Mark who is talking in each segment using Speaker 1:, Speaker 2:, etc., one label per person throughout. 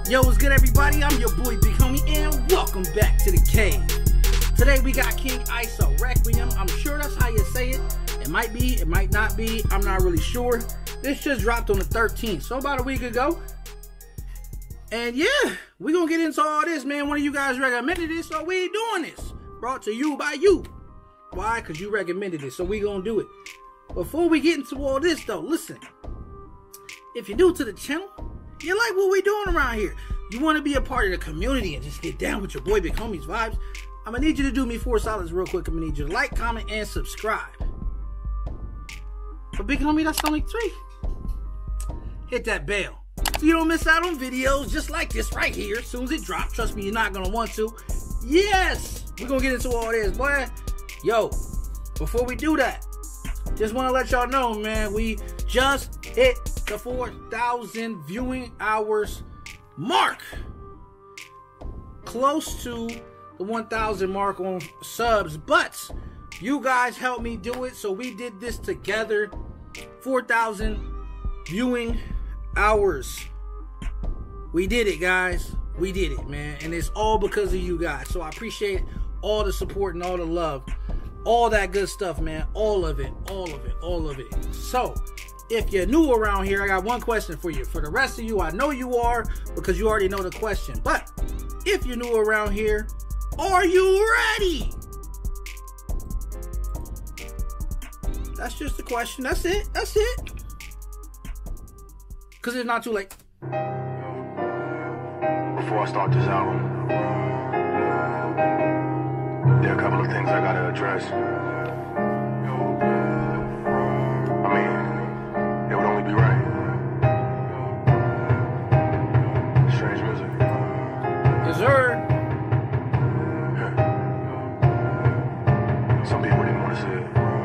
Speaker 1: Yo, what's good, everybody? I'm your boy Big Homie, and welcome back to the cave. Today we got King ISO, Requiem. I'm sure that's how you say it. It might be, it might not be. I'm not really sure. This just dropped on the 13th, so about a week ago. And yeah, we gonna get into all this, man. One of you guys recommended this, so we doing this. Brought to you by you. Why? Because you recommended it, so we gonna do it. Before we get into all this, though, listen. If you're new to the channel, you like what we doing around here, you want to be a part of the community and just get down with your boy Big Homie's vibes, I'm going to need you to do me 4 solids real quick. I'm going to need you to like, comment, and subscribe. For Big Homie, that's only 3. Hit that bell so you don't miss out on videos just like this right here. As soon as it drops, trust me, you're not going to want to. Yes, we're going to get into all this, boy. Yo, before we do that, just want to let y'all know, man, we just hit the 4,000 viewing hours mark. Close to the 1,000 mark on subs, but you guys helped me do it, so we did this together. 4,000 viewing hours. We did it, guys. We did it, man, and it's all because of you guys. So I appreciate all the support and all the love, all that good stuff, man. All of it, all of it, all of it. So if you're new around here, I got one question for you. For the rest of you, I know you are because you already know the question. But if you're new around here, are you ready? That's just the question. That's it. That's it. Because it's not too late.
Speaker 2: Before I start this album, there are a couple of things I gotta address. I mean, it would only be right. Strange music.
Speaker 1: Yes, sir.
Speaker 2: Some people didn't want to see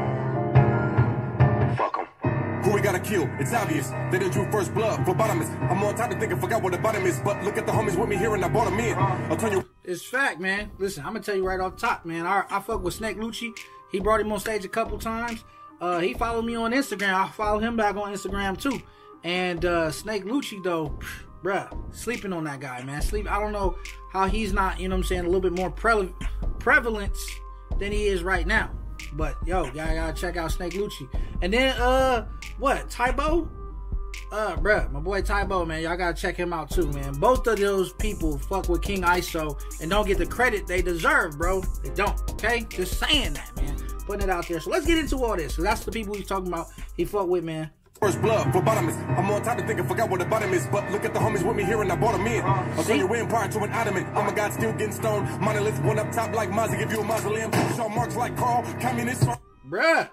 Speaker 2: it. Fuck them.
Speaker 3: Who we gotta kill? It's obvious. They done drew first blood. Phlebotomist. I'm on top of thinking, forgot what the bottom is. But look at the homies with me here and I bought them in. I'll turn you.
Speaker 1: It's fact, man. Listen, I'm gonna tell you right off top, man. I fuck with N9ne. He brought him on stage a couple times. He followed me on Instagram. I follow him back on Instagram too. And N9ne though, bruh, sleeping on that guy, man. I don't know how he's not, you know what I'm saying, a little bit more prevalent than he is right now. But yo, y'all gotta check out N9ne. And then what? Tybo? Bruh, my boy Tybo, man, y'all gotta check him out too, man. Both of those people fuck with King ISO and don't get the credit they deserve, bro. They don't, okay? Just saying that, man. Putting it out there. So let's get into all this. So that's the people he's talking about. He fuck with, man.
Speaker 3: First blood, phlebotomist. I'm on top of thinking, forgot what the bottom is. But look at the homies with me here and I bought them in. I'll turn your empire to an ottoman. I'm a god still getting stoned. Monolith, one up top like Mozzie, give you a mausoleum. Show marks like Carl, communist.
Speaker 1: Bruh.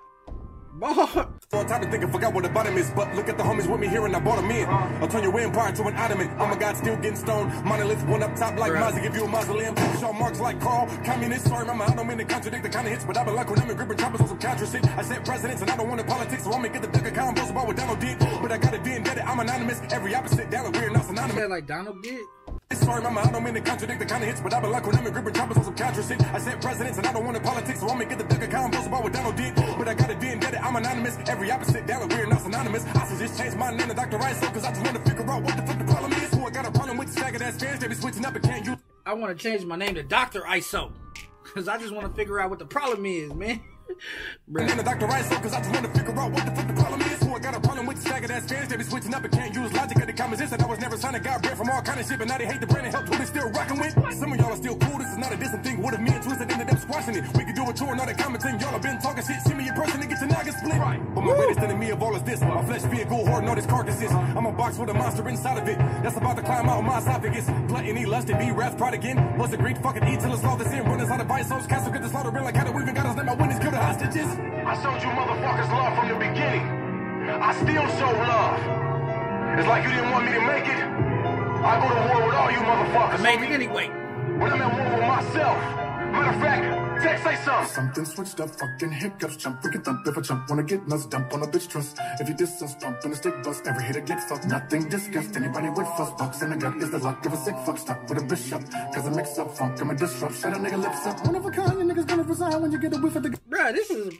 Speaker 3: On top of thinking, forgot what the bottom is. But look at the homies with me here and I bought them in. I'll turn your empire to an ottoman. I'm a god still getting stoned. Monolith, one up top like Mozzie, give you a mausoleum. Show marks like Carl, communist. Sorry, mama, I don't mean to contradict the kind of hits, but I've been like when I'm gripping choppers on some counter shit. I said presidents and I don't want to politics, so I'm gonna get the duck account boast about what Donald did. But I got it vendetta, I'm anonymous. Every opposite, down we're not synonymous.
Speaker 1: You said like Donald did?
Speaker 3: Sorry, mama, I don't mean to contradict the kind of hits, but I've been like when I'm gripping choppers on some counter shit. I said presidents and I don't want to politics, so I'm gonna get the duck account boast about what Donald did. But I got it vendetta, I'm anonymous. Every opposite, down we're not synonymous. I should just change my name to Dr. ISO, cause I just want to figure out what the fuck the problem is. Who I got a problem with, staggered ass fans, they be switching up and can't use.
Speaker 1: I want to change my name to Dr. ISO. Cause I just want to figure out what the problem is, man.
Speaker 3: Name to Dr. ISO, cause I just want to figure out what the fuck the problem is. Who I got a problem with, staggered ass fans, they be switching up and can't use logic at the comments. Said I was never signed, got bread from all kind of shit, but now they hate the brand and help who they still rocking with. Some of y'all are still cool, this is not a distant thing. What if me and Twisted ended up squashing it? We could do a tour and all the commenting. Y'all have been talking shit, see me in person and get your noggin split. But my greatest enemy of all is this. My flesh be a go hard and all these carcasses. I'm a box with a monster inside of it. That's about to climb out my esophagus. Gluttony, lust, and be wrath, pride again. Was a great fucking eat till it's all the sin. Runners out of vice, souls, castle, get the slaughter in like how we even got us. Let my winners kill the hostages.
Speaker 2: I showed you motherfuckers love from the beginning. I still show love. It's like you didn't want me to make it. I go to war with all you motherfuckers.
Speaker 1: I made it anyway.
Speaker 2: When I'm at war with myself. Matter of fact, Text, say something.
Speaker 4: Something switched up, fucking hiccups. Jump, we can thump. If I jump, wanna get nuts. Dump on a bitch trust. If you diss us, bump in a stick bust. Every hater get fucked. Nothing disgust. Anybody with fuss. Bucks in the gut is the luck. Give a sick fuck. Stop with a bishop. Cause I mix up funk. I'm a disrupt. Shut a nigga lips up. One of a kind. You niggas gonna resign when you get a whiff of the.
Speaker 1: Bruh, this is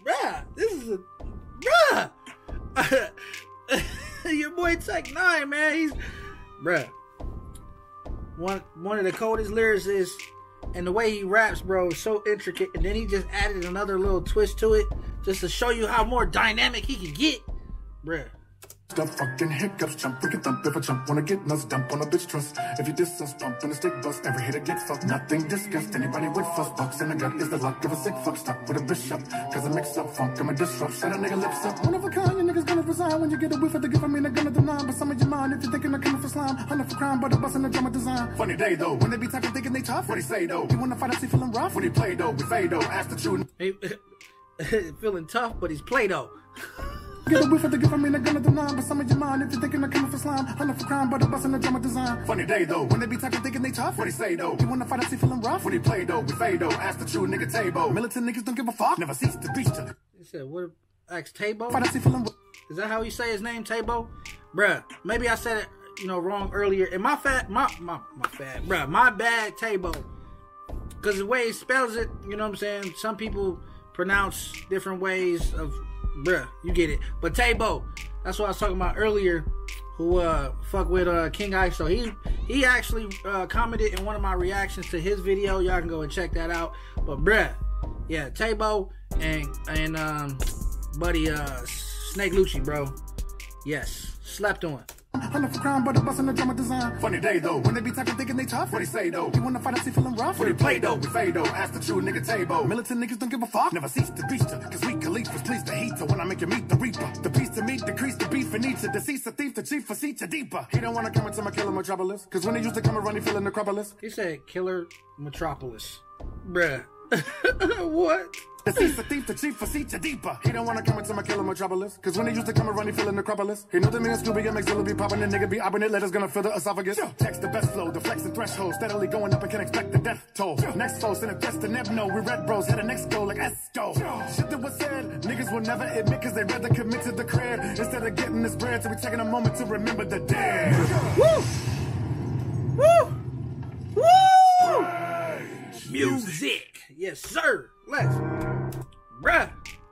Speaker 1: Your boy N9ne, man. Bruh. one of the coldest lyricists, and the way he raps, bro, is so intricate. And then he just added another little twist to it, just to show you how more dynamic he can get, bruh.
Speaker 4: The fucking hiccups, jump, freaking thump. If I jump, wanna get nuts, dump on a bitch trust. If you diss us, bump in a stick bust. Every hater get fucked, nothing disgust. Anybody with fuss, box in the gut is the luck of a sick fuck. Stuck with a bishop, cause I mix up funk, I'm a disrupt. Shut a nigga lips up. One of a kind, you niggas gonna resign. When you get a whiff of the gift, I mean, they're gonna deny. But some of your mind, if you're thinking I'm coming for slime, I'm not for crime, but a bust in the drama design. Funny day though, when they be talking, thinking they tough. What he say though? You wanna fight, I see feeling rough. When he play though, we fade though, ask the truth.
Speaker 1: He feeling tough, but he's Play-Doh.
Speaker 4: Get a whiff of the gift, I mean, they're gonna deny. But some of your mind, if you're thinking I'm coming for slime, I'm not for crime, but a bust in the drama design. Funny day though, when they be talking, thinking they tough. What he say though? You wanna fight, I see feeling rough. When he play though, we fade though, ask the true nigga Tabo. Militant niggas don't give a fuck, never cease to beast till it.
Speaker 1: He said, what? Ask Tabo?
Speaker 4: Fight, I see feeling.
Speaker 1: Is that how you say his name, Tabo? Bruh, maybe I said it, wrong earlier. And my bad, Tabo. Because the way he spells it, you know what I'm saying? Some people pronounce different ways of, bruh, you get it. But Tabo, that's what I was talking about earlier, who fuck with King Ice. So he actually commented in one of my reactions to his video. Y'all can go and check that out. But bruh, yeah, Tabo and buddy Snake Lucci, bro. Yes, slept on.
Speaker 4: I'm not for crime, but a bust in the drama design. Funny day though, when they be talking, thinking they tough. What he say though? You wanna fight, I see feeling rough. When he play though, we fade though, ask the true nigga Tabo. Militant niggas don't give a fuck, never cease to beast her. Cause we Khalifa's pleased to heat her when I make you meet the reaper. The beast to meet, decrease the beef and eat to decease a thief, the chief for seat to deeper. He don't wanna come into my killer metropolis. Cause when he used to come and run, he feeling necropolis.
Speaker 1: He said killer metropolis. Bruh. What?
Speaker 4: Deceased a thief, the chief for seat to deeper. He don't wanna come into my killer metropolis. Cause when he used to come and run, he feeling necropolis. He know that me and Scooby and Maxilla be popping, and nigga be opping it, letters gonna fill the esophagus. Text the best flow, the flexing threshold, steadily going up and can expect the death toll. Next foe, send a test to Nebno. We red bros, had a next go like Esco. Shit that was said, niggas will never admit cause they rather commit to the cred instead of getting this bread. So we taking a moment to remember the dead.
Speaker 1: Woo! Woo! Woo! Music. Yes, sir. Let's. Bruh.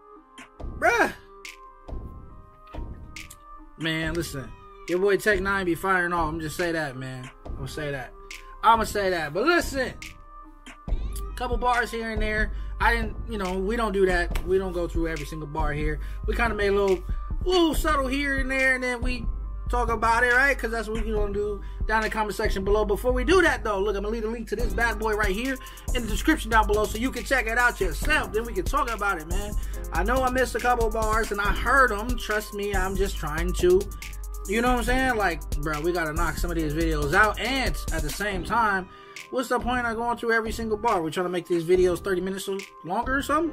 Speaker 1: Man, listen. Your boy N9ne be firing off. I'm just say that, man. I'm gonna say that. But listen. Couple bars here and there. I didn't, we don't do that. We don't go through every single bar here. We kind of made a little subtle here and there, and then we talk about it, right? Because that's what we're going to do down in the comment section below. Before we do that, though, look, I'm going to leave a link to this bad boy right here in the description down below so you can check it out yourself. Then we can talk about it, man. I know I missed a couple bars, and I heard them. Trust me, I'm just trying to, you know what I'm saying? Like, bro, we got to knock some of these videos out. And at the same time, what's the point of going through every single bar? We're trying to make these videos 30 minutes longer or something?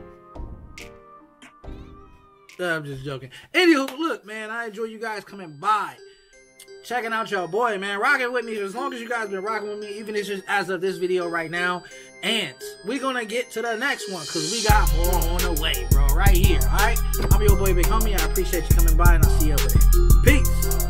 Speaker 1: I'm just joking. Anywho, look, man, I enjoy you guys coming by, checking out your boy, man, rocking with me as long as you guys been rocking with me, even if it's just as of this video right now. And we're gonna get to the next one because we got more on the way, bro, right here. All right, I'm your boy Big Homie. I appreciate you coming by, and I'll see you over there. Peace.